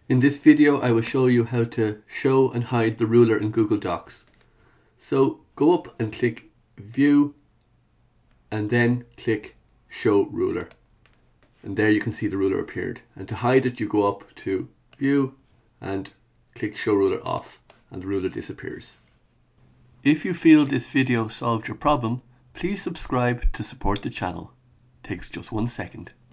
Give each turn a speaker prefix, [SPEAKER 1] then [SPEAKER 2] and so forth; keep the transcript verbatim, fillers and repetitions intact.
[SPEAKER 1] In this video I will show you how to show and hide the ruler in Google Docs. So go up and click View and then click Show Ruler. And there you can see the ruler appeared. And to hide it you go up to View and click Show Ruler Off and the ruler disappears. If you feel this video solved your problem, please subscribe to support the channel. It takes just one second.